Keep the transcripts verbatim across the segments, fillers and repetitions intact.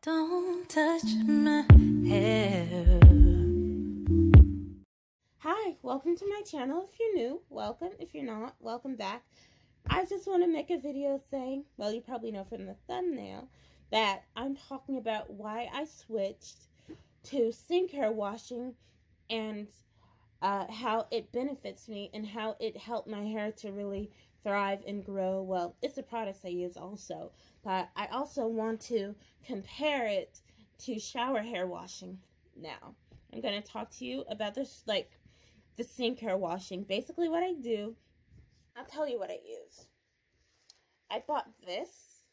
Don't touch my hair. Hi, welcome to my channel. If you're new, welcome. If you're not, welcome back. I just want to make a video saying, well, you probably know from the thumbnail, that I'm talking about why I switched to sink hair washing and uh, how it benefits me and how it helped my hair to really thrive and grow. Well, it's the products I use also, but I also want to compare it to shower hair washing. Now, I'm going to talk to you about this, like, the sink hair washing. Basically what I do, I'll tell you what I use. I bought this.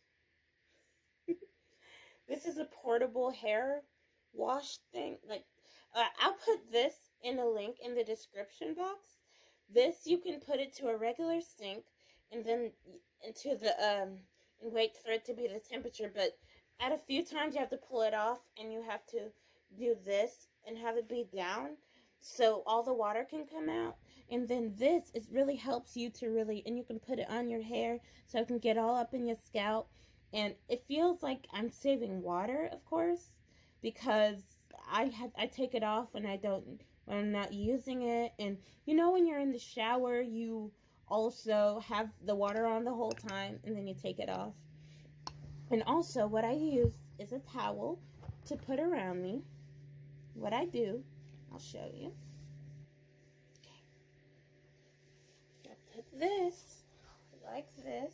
This is a portable hair wash thing. Like, uh, I'll put this in a link in the description box. This, you can put it to a regular sink and then into the, um, and wait for it to be the temperature. But at a few times you have to pull it off and you have to do this and have it be down so all the water can come out. And then this, it really helps you to really, and you can put it on your hair so it can get all up in your scalp. And it feels like I'm saving water, of course, because I have I take it off when I don't when I'm not using it. And you know, when you're in the shower, you also have the water on the whole time, and then you take it off. And also, what I use is a towel to put around me. What I do, I'll show you. Okay. I put this like this.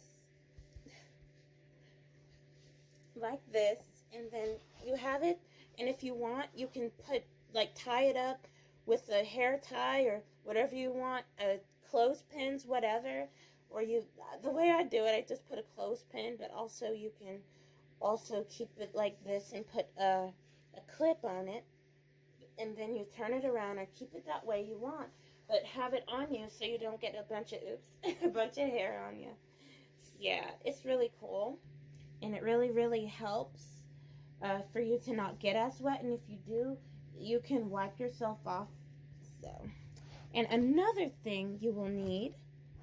Like this, and then you have it, and if you want, you can put, like, tie it up with a hair tie or whatever you want, a clothespins, whatever, or you, the way I do it, I just put a clothespin, but also you can also keep it like this and put a, a clip on it, and then you turn it around or keep it that way you want, but have it on you so you don't get a bunch of, oops, a bunch of hair on you. Yeah, it's really cool. And it really, really helps uh, for you to not get as wet. And if you do, you can wipe yourself off. So, and another thing you will need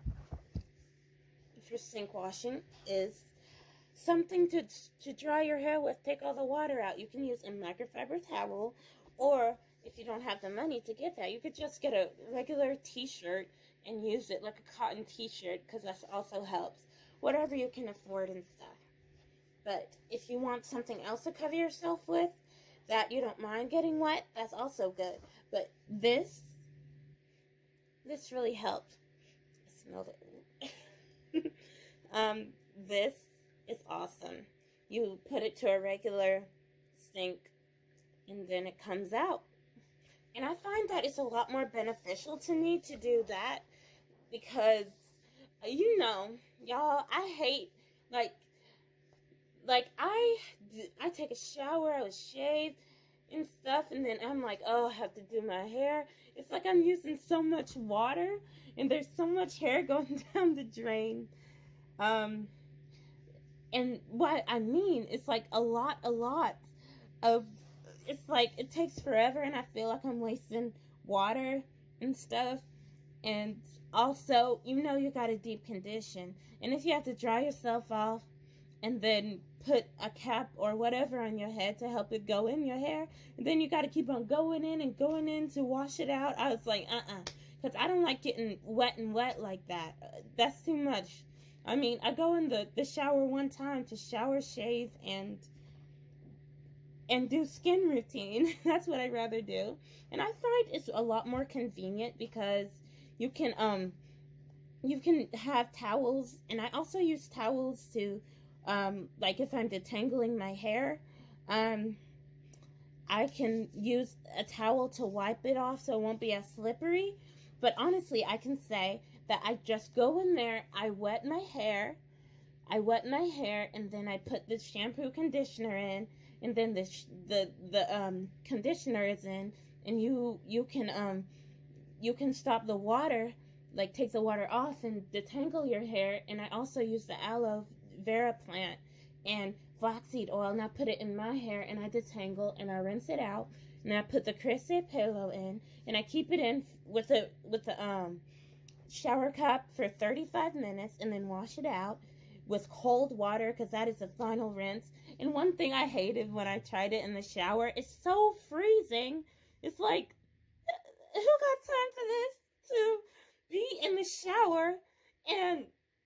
for sink washing is something to, to dry your hair with. Take all the water out. You can use a microfiber towel, or if you don't have the money to get that, you could just get a regular t-shirt and use it like a cotton t-shirt, because that also helps. Whatever you can afford and stuff. But if you want something else to cover yourself with that you don't mind getting wet, that's also good. But this, this really helped. I smelled it. um, this is awesome. You put it to a regular sink and then it comes out. And I find that it's a lot more beneficial to me to do that because, you know, y'all, I hate, like, Like, I, I take a shower, I would shave and stuff, and then I'm like, oh, I have to do my hair. It's like I'm using so much water, and there's so much hair going down the drain. Um, and what I mean, it's like a lot, a lot of, it's like, it takes forever, and I feel like I'm wasting water and stuff. And also, you know you got to deep condition. And if you have to dry yourself off, and then put a cap or whatever on your head to help it go in your hair, and then you got to keep on going in and going in to wash it out. I was like, uh-uh, because I don't like getting wet and wet like that. Uh, that's too much. I mean, I go in the, the shower one time to shower, shave, and and do skin routine. That's what I'd rather do. And I find it's a lot more convenient because you can, um, you can have towels, and I also use towels to, Um, like if I'm detangling my hair, um, I can use a towel to wipe it off so it won't be as slippery. But honestly, I can say that I just go in there, I wet my hair, I wet my hair, and then I put the shampoo conditioner in, and then the the the um conditioner is in, and you you can um you can stop the water, like take the water off and detangle your hair. And I also use the aloe vera plant and flaxseed oil, and I put it in my hair, and I detangle, and I rinse it out, and I put the Crese Pelo in, and I keep it in with a with the um shower cap for thirty-five minutes, and then wash it out with cold water, because that is the final rinse. And one thing I hated when I tried it in the shower, it's so freezing. It's like, who got time for this? To be in the shower and,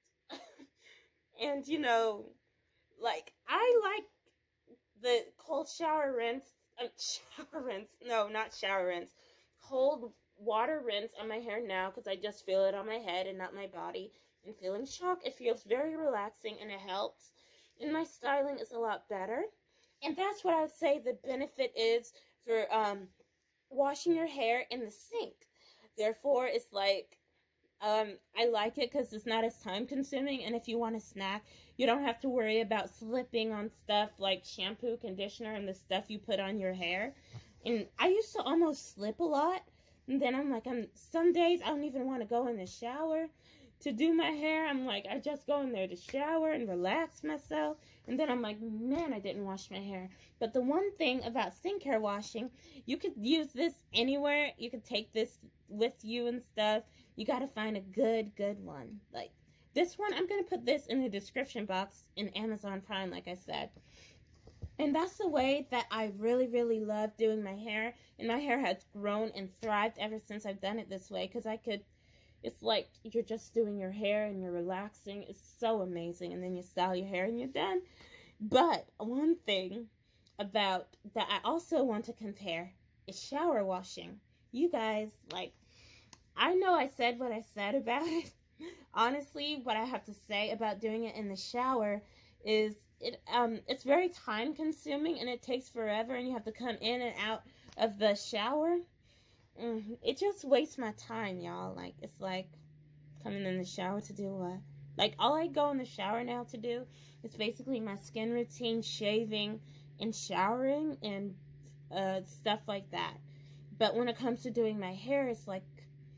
and you know, like, I like the cold shower rinse, um, shower rinse, no, not shower rinse, cold water rinse on my hair now, because I just feel it on my head and not my body, and feeling shock. It feels very relaxing, and it helps, and my styling is a lot better, and that's what I would say the benefit is for, um, washing your hair in the sink. Therefore, it's like, um, I like it because it's not as time consuming, and if you want a snack, you don't have to worry about slipping on stuff like shampoo, conditioner, and the stuff you put on your hair. And I used to almost slip a lot, and then I'm like, I'm some days I don't even want to go in the shower to do my hair. I'm like, I just go in there to shower and relax myself, and then I'm like, man, I didn't wash my hair. But the one thing about sink hair washing, you could use this anywhere. You could take this with you and stuff. You got to find a good, good one. Like this one, I'm going to put this in the description box in Amazon Prime, like I said. And that's the way that I really, really love doing my hair. And my hair has grown and thrived ever since I've done it this way. Because I could, it's like you're just doing your hair and you're relaxing. It's so amazing. And then you style your hair and you're done. But one thing about that I also want to compare is shower washing. You guys, like, I know I said what I said about it. Honestly, what I have to say about doing it in the shower is it um it's very time consuming, and it takes forever, and you have to come in and out of the shower. Mm, it just wastes my time, y'all. Like, it's like coming in the shower to do what? Like, all I go in the shower now to do is basically my skin routine, shaving and showering and uh stuff like that. But when it comes to doing my hair, it's like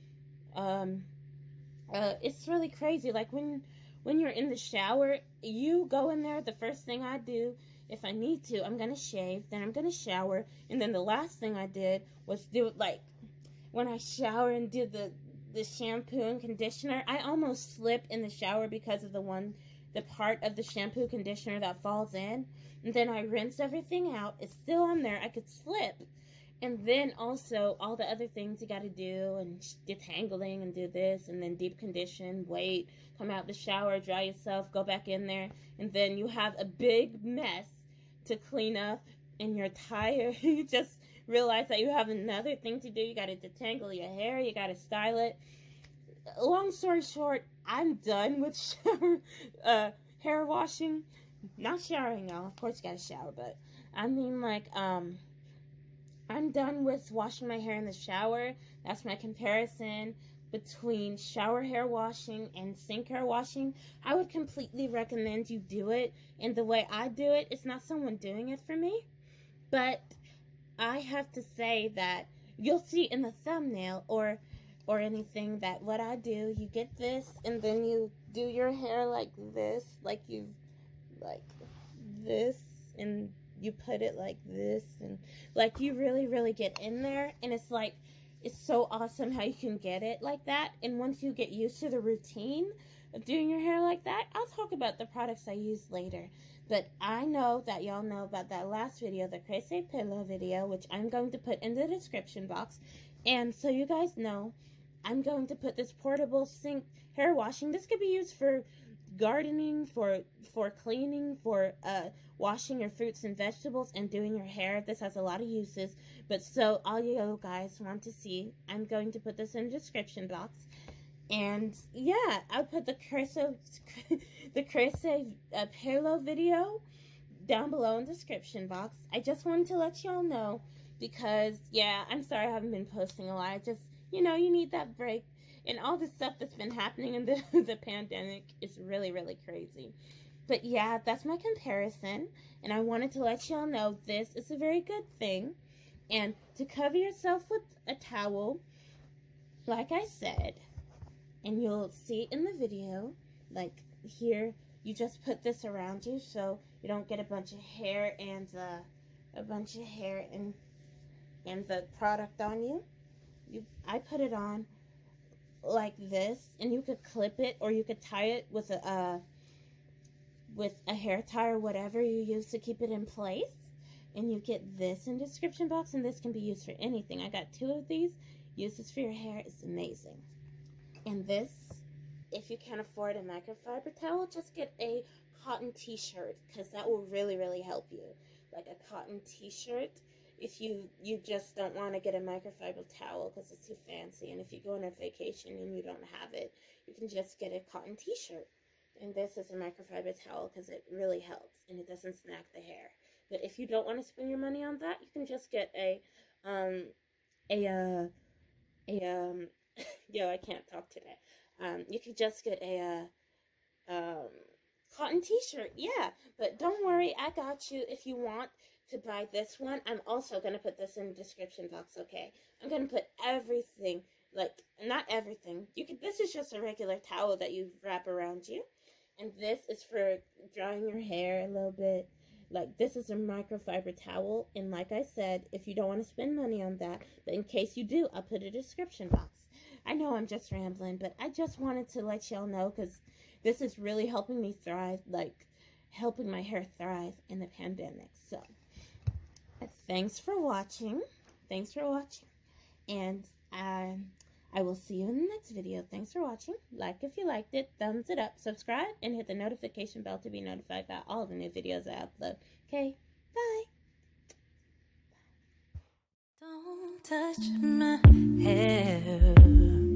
um uh it's really crazy. Like, when when you're in the shower, you go in there, the first thing I do, if I need to, I'm gonna shave, then I'm gonna shower, and then the last thing I did was do, like, when I shower and do the the shampoo and conditioner, I almost slip in the shower because of the one the part of the shampoo conditioner that falls in, and then I rinse everything out. It's still on there. I could slip. And then also all the other things you got to do, and detangling, and do this, and then deep condition, wait, come out the shower, dry yourself, go back in there, and then you have a big mess to clean up, and you're tired. You just realize that you have another thing to do. You got to detangle your hair, you got to style it. Long story short, I'm done with shower, uh, hair washing. Not showering, y'all. Of course you got to shower, but I mean, like, um... I'm done with washing my hair in the shower. That's my comparison between shower hair washing and sink hair washing. I would completely recommend you do it. And the way I do it, it's not someone doing it for me. But I have to say that you'll see in the thumbnail or or anything that what I do, you get this and then you do your hair like this. Like you, like this, and you put it like this, and like you really really get in there, and it's like it's so awesome how you can get it like that. And once you get used to the routine of doing your hair like that, I'll talk about the products I use later. But I know that y'all know about that last video, the Crece Pillow video, which I'm going to put in the description box. And so you guys know, I'm going to put this portable sink hair washing. This could be used for gardening, for for cleaning, for uh washing your fruits and vegetables, and doing your hair. This has a lot of uses. But so all you guys want to see, I'm going to put this in the description box. And yeah, I'll put the Crece the Crece uh, Pillow video down below in the description box. I just wanted to let y'all know, because yeah, I'm sorry I haven't been posting a lot. I just, you know, you need that break. And all the stuff that's been happening in the, the pandemic is really, really crazy. But yeah, that's my comparison. And I wanted to let y'all know this is a very good thing. And to cover yourself with a towel, like I said, and you'll see in the video, like here, you just put this around you so you don't get a bunch of hair and uh, a bunch of hair and, and the product on you. You, I put it on like this, and you could clip it, or you could tie it with a uh, with a hair tie or whatever you use to keep it in place. And you get this in the description box, and this can be used for anything. I got two of these. Use this for your hair. It's amazing. And this, if you can't afford a microfiber towel, just get a cotton t-shirt, because that will really, really help you. Like a cotton t-shirt, if you, you just don't want to get a microfiber towel because it's too fancy. And if you go on a vacation and you don't have it, you can just get a cotton t-shirt. And this is a microfiber towel because it really helps and it doesn't snag the hair. But if you don't want to spend your money on that, you can just get a, um, a, uh, a, um, yo, I can't talk today. Um, you can just get a, uh, um, cotton t-shirt, yeah. But don't worry, I got you. If you want to buy this one, I'm also going to put this in the description box, okay? I'm going to put everything, like, not everything. You could, this is just a regular towel that you wrap around you. And this is for drying your hair a little bit. Like, this is a microfiber towel, and like I said, if you don't want to spend money on that, but in case you do, I'll put a description box. I know I'm just rambling, but I just wanted to let y'all know, because this is really helping me thrive, like, helping my hair thrive in the pandemic. So, thanks for watching. Thanks for watching, and I, I will see you in the next video. Thanks for watching. Like if you liked it, thumbs it up, subscribe, and hit the notification bell to be notified about all the new videos I upload. Okay, bye. Don't touch my hair.